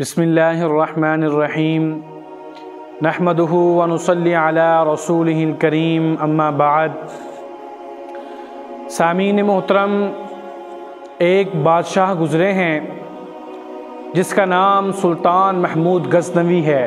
بسم اللہ الرحمن الرحیم نحمدہ ونصلی علی رسولہ الکریم اما بعد۔ سامعین محترم، ایک بادشاہ گزرے ہیں جس کا نام سلطان محمود غزنوی ہے۔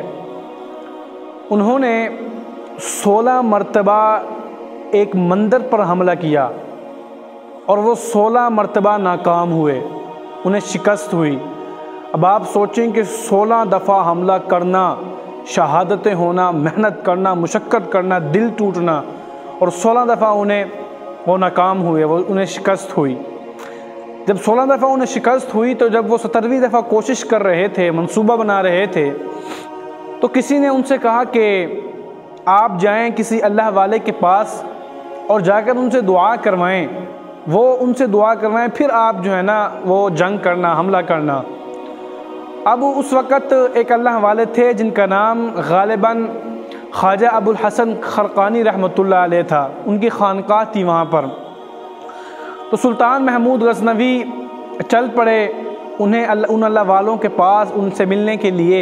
انہوں نے 16 مرتبہ ایک مندر پر حملہ کیا اور وہ 16 مرتبہ ناکام ہوئے، انہیں شکست ہوئی۔ اب آپ سوچیں کہ 16 دفعہ حملہ کرنا، شہادتیں ہونا، محنت کرنا، مشقت کرنا، دل ٹوٹنا، اور 16 دفعہ وہ ناکام ہوئے، انہیں شکست ہوئی۔ جب 16 دفعہ انہیں شکست ہوئی تو جب وہ 17ویں دفعہ کوشش کر رہے تھے، منصوبہ بنا رہے تھے، تو کسی نے ان سے کہا کہ آپ جائیں کسی اللہ والے کے پاس اور جا کر ان سے دعا کروائیں، ان سے دعا کروائیں، پھر آپ جو ہے نا وہ جنگ کرنا، حملہ کرنا۔ اب اس وقت ایک اللہ والے تھے جن کا نام غالباً خواجہ ابو الحسن خرقانی رحمۃ اللہ علیہ تھا، ان کی خانقاہ تھی وہاں پر۔ تو سلطان محمود غزنوی چل پڑے ان اللہ والوں کے پاس، ان سے ملنے کے لیے۔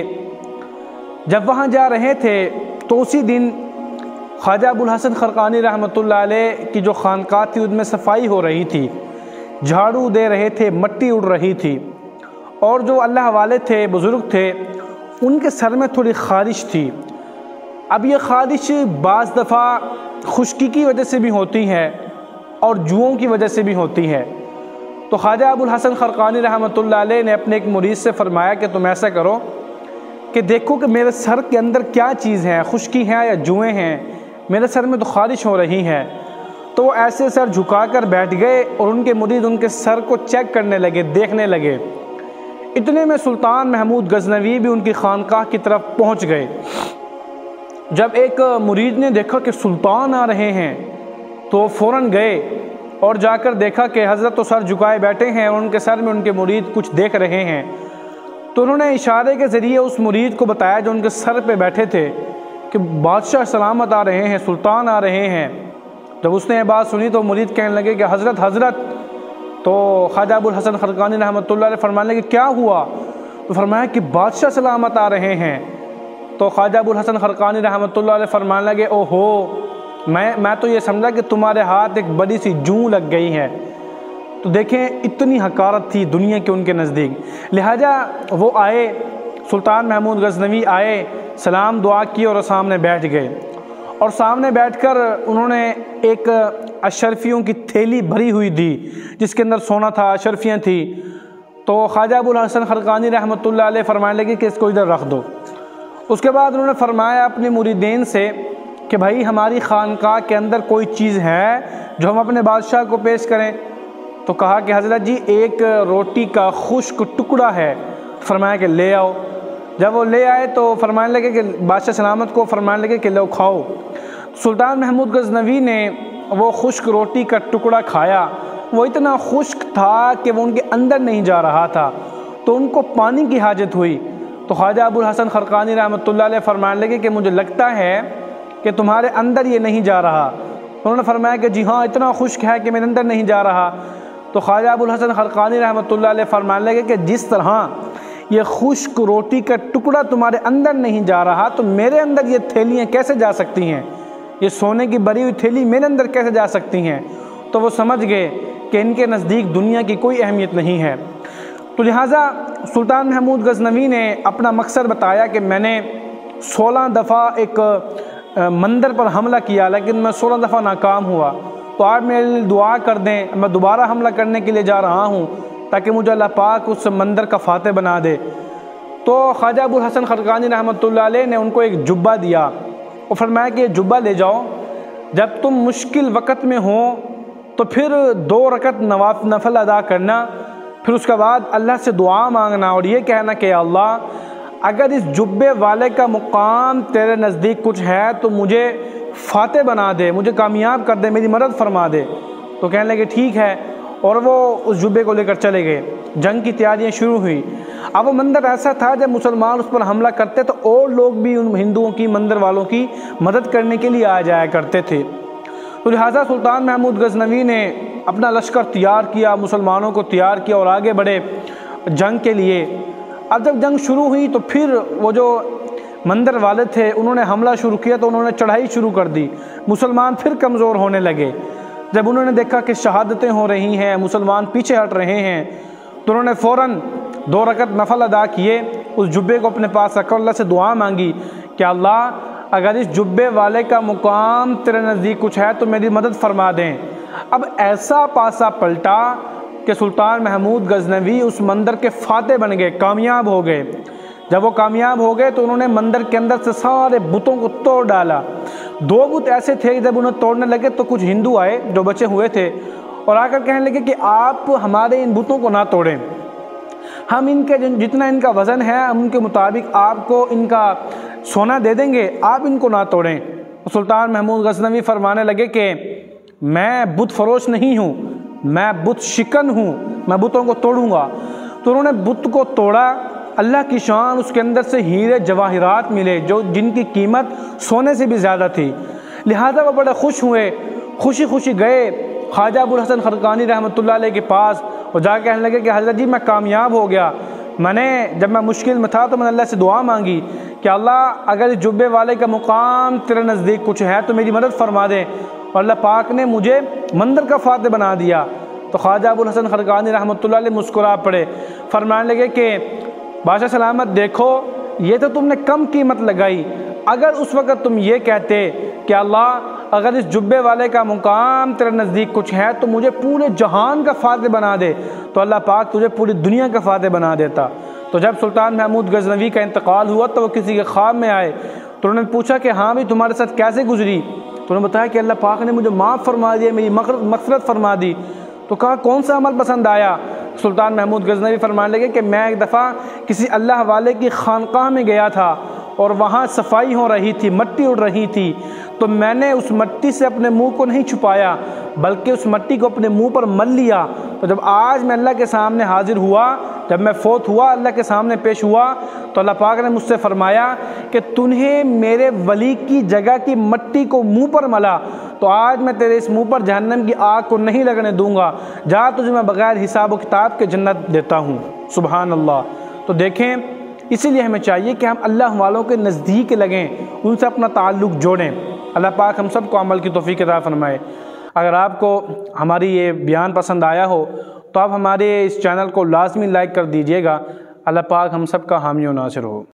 جب وہاں جا رہے تھے تو اسی دن خواجہ ابو الحسن خرقانی رحمۃ اللہ علیہ کی جو خانقاہ تھی ان میں صفائی ہو رہی تھی، جھاڑو دے رہے تھے، مٹی اڑ رہی تھی، اور جو اللہ والے تھے، بزرگ تھے، ان کے سر میں تھوڑی خارش تھی۔ اب یہ خارش بعض دفعہ خشکی کی وجہ سے بھی ہوتی ہے اور جوؤں کی وجہ سے بھی ہوتی ہے۔ تو خواجہ ابو الحسن خرقانی رحمۃ اللہ علیہ نے اپنے ایک مرید سے فرمایا کہ تم ایسا کرو کہ دیکھو کہ میرے سر کے اندر کیا چیز ہے، خشکی ہے یا جوئیں ہیں، میرے سر میں تو خارش ہو رہی ہے۔ تو وہ ایسے سر جھکا کر بیٹھ گئے اور ان کے مرید ان کے سر کو چیک کرنے لگے، دیکھنے لگے۔ اتنے میں سلطان محمود غزنوی بھی ان کی خانقاہ کی طرف پہنچ گئے۔ جب ایک مرید نے دیکھا کہ سلطان آ رہے ہیں تو فوراً گئے اور جا کر دیکھا کہ حضرت تو سر جھکائے بیٹھے ہیں اور ان کے سر میں ان کے مرید کچھ دیکھ رہے ہیں۔ تو انہوں نے اشارے کے ذریعے اس مرید کو بتایا جو ان کے سر پہ بیٹھے تھے کہ بادشاہ سلامت آ رہے ہیں، سلطان آ رہے ہیں۔ جب اس نے یہ بات سنی تو مرید کہنے لگے کہ حضرت تو خواجہ ابو الحسن خرقانی رحمۃ اللہ علیہ فرمانے لگے کیا ہوا؟ تو فرمایا کہ بادشاہ سلامت آ رہے ہیں۔ تو خواجہ ابو الحسن خرقانی رحمۃ اللہ علیہ فرمانے لگے اوہو، میں تو یہ سمجھا کہ تمہارے ہاتھ ایک بڑی سی جوں لگ گئی ہے۔ تو دیکھیں اتنی حقارت تھی دنیا کے ان کے نزدیک، لہٰذا وہ آئے، سلطان محمود غزنوی آئے، سلام دعا کی اور سامنے بیٹھ گئے، اور سامنے بیٹھ کر انہوں نے ایک اشرفیوں کی تھیلی بھری ہوئی دی جس کے اندر سونا تھا، اشرفیاں تھیں۔ تو خواجہ ابو الحسن خرقانی رحمۃ اللہ علیہ فرمانے لگے کہ اس کو ادھر رکھ دو۔ اس کے بعد انہوں نے فرمایا اپنے مریدین سے کہ بھائی ہماری خانقاہ کے اندر کوئی چیز ہے جو ہم اپنے بادشاہ کو پیش کریں؟ تو کہا کہ حضرت جی ایک روٹی کا خشک ٹکڑا ہے۔ فرمایا کہ لے آؤ۔ جب وہ لے آئے تو فرمانے لگے کہ بادشاہ سلامت کو فرمانے لگے کہ لو کھاؤ۔ سلطان محمود غزنوی نے وہ خشک روٹی کا ٹکڑا کھایا، وہ اتنا خشک تھا کہ وہ ان کے اندر نہیں جا رہا تھا، تو ان کو پانی کی حاجت ہوئی۔ تو خواجہ ابو الحسن خرقانی رحمۃ اللہ علیہ فرمانے لگے کہ مجھے لگتا ہے کہ تمہارے اندر یہ نہیں جا رہا۔ انہوں نے فرمایا کہ جی ہاں اتنا خشک ہے کہ میرے اندر نہیں جا رہا۔ تو خواجہ ابو الحسن خرقانی رحمۃ اللہ علیہ فرمانے لگے کہ جس طرح یہ خشک روٹی کا ٹکڑا تمہارے اندر نہیں جا رہا تو میرے اندر یہ تھیلیاں کیسے جا سکتی ہیں، یہ سونے کی بھری ہوئی تھیلی میرے اندر کیسے جا سکتی ہیں؟ تو وہ سمجھ گئے کہ ان کے نزدیک دنیا کی کوئی اہمیت نہیں ہے۔ تو لہٰذا سلطان محمود غزنوی نے اپنا مقصد بتایا کہ میں نے 16 دفعہ ایک مندر پر حملہ کیا لیکن میں 16 دفعہ ناکام ہوا، تو آپ میرے لیے دعا کر دیں، میں دوبارہ حملہ کرنے کے لیے جا رہا ہوں تاکہ مجھے اللہ پاک اس مندر کا فاتح بنا دے۔ تو خواجہ ابو الحسن خرقانی رحمۃ اللہ علیہ نے ان کو ایک جبہ دیا اور فرمایا کہ یہ جبہ لے جاؤ، جب تم مشکل وقت میں ہو تو پھر 2 رکعت نفل ادا کرنا، پھر اس کے بعد اللہ سے دعا مانگنا اور یہ کہنا کہ اللہ اگر اس جبے والے کا مقام تیرے نزدیک کچھ ہے تو مجھے فاتح بنا دے، مجھے کامیاب کر دے، میری مدد فرما دے۔ تو کہنے لگے ٹھیک ہے، اور وہ اس جبے کو لے کر چلے گئے۔ جنگ کی تیاریاں شروع ہوئی۔ اب وہ مندر ایسا تھا جب مسلمان اس پر حملہ کرتے تو اور لوگ بھی ان ہندوؤں کی، مندر والوں کی مدد کرنے کے لیے آ جایا کرتے تھے۔ تو لہٰذا سلطان محمود غزنوی نے اپنا لشکر تیار کیا، مسلمانوں کو تیار کیا اور آگے بڑھے جنگ کے لیے۔ اب جب جنگ شروع ہوئی تو پھر وہ جو مندر والے تھے انہوں نے حملہ شروع کیا، تو انہوں نے چڑھائی شروع کر دی، مسلمان پھر کمزور ہونے لگے۔ جب انہوں نے دیکھا کہ شہادتیں ہو رہی ہیں، مسلمان پیچھے ہٹ رہے ہیں، تو انہوں نے فوراً 2 رکعت نفل ادا کیے، اس جبے کو اپنے پاس رکھ کر اللہ سے دعا مانگی کہ اللہ اگر اس جبے والے کا مقام تیرے نزدیک کچھ ہے تو میری مدد فرما دیں۔ اب ایسا پاسا پلٹا کہ سلطان محمود غزنوی اس مندر کے فاتح بن گئے، کامیاب ہو گئے۔ جب وہ کامیاب ہو گئے تو انہوں نے مندر کے اندر سے سارے بتوں کو توڑ ڈالا۔ 2 بت ایسے تھے کہ جب انہیں توڑنے لگے تو کچھ ہندو آئے جو بچے ہوئے تھے اور آ کر کہنے لگے کہ آپ ہمارے ان بتوں کو نہ توڑیں، ہم ان کے جتنا ان کا وزن ہے ہم ان کے مطابق آپ کو ان کا سونا دے دیں گے، آپ ان کو نہ توڑیں۔ سلطان محمود غزنوی فرمانے لگے کہ میں بت فروش نہیں ہوں، میں بت شکن ہوں، میں بتوں کو توڑوں گا۔ تو انہوں نے بت کو توڑا، اللہ کی شان، اس کے اندر سے ہیرے جواہرات ملے جن کی قیمت سونے سے بھی زیادہ تھی۔ لہذا وہ بڑے خوش ہوئے، خوشی خوشی گئے خواجہ ابوالحسن خرقانی رحمۃ اللہ علیہ کے پاس اور جا کے کہنے لگے کہ حضرت جی میں کامیاب ہو گیا، جب میں مشکل میں تھا تو میں نے اللہ سے دعا مانگی کہ اللہ اگر اس جبے والے کا مقام تیرے نزدیک کچھ ہے تو میری مدد فرما دے، اور اللہ پاک نے مجھے مندر کا فاتح بنا دیا۔ تو خواجہ ابوالحسن خرقانی رحمۃ اللہ علیہ مسکرا پڑے، فرمانے لگے کہ بادشاہ سلامت دیکھو یہ تو تم نے کم قیمت لگائی، اگر اس وقت تم یہ کہتے کہ اللہ اگر اس جبے والے کا مقام تیرے نزدیک کچھ ہے تو مجھے پورے جہان کا فاتح بنا دے، تو اللہ پاک تجھے پوری دنیا کا فاتح بنا دیتا۔ تو جب سلطان محمود غزنوی کا انتقال ہوا تو وہ کسی کے خواب میں آئے، تو انہوں نے پوچھا کہ ہاں بھی تمہارے ساتھ کیسے گزری؟ تو انہوں نے بتایا کہ اللہ پاک نے مجھے معاف فرما دیا، میری مغفرت فرما دی۔ تو کہا کون سا عمل پسند آیا؟ سلطان محمود غزنوی فرمانے لگے کہ میں ایک دفعہ کسی اللہ والے کی خانقاہ میں گیا تھا اور وہاں صفائی ہو رہی تھی، مٹی اڑ رہی تھی، تو میں نے اس مٹی سے اپنے منہ کو نہیں چھپایا بلکہ اس مٹی کو اپنے منہ پر مل لیا۔ تو جب آج میں اللہ کے سامنے حاضر ہوا، جب میں فوت ہوا، اللہ کے سامنے پیش ہوا، تو اللہ پاک نے مجھ سے فرمایا کہ تنہیں میرے ولی کی جگہ کی مٹی کو منہ پر ملا تو آج میں تیرے اس منہ پر جہنم کی آگ کو نہیں لگنے دوں گا، جا تجھے میں بغیر حساب و کتاب کے جنت دیتا ہوں۔ سبحان اللہ۔ تو دیکھیں اسی لیے ہمیں چاہیے کہ ہم اللہ والوں کے نزدیک لگیں، ان سے اپنا تعلق جوڑیں۔ اللہ پاک ہم سب کو عمل کی توفیق عطا فرمائے۔ اگر آپ کو ہماری یہ بیان پسند آیا ہو تو آپ ہمارے اس چینل کو لازمی لائک کر دیجئے گا۔ اللہ پاک ہم سب کا حامی و ناصر ہو۔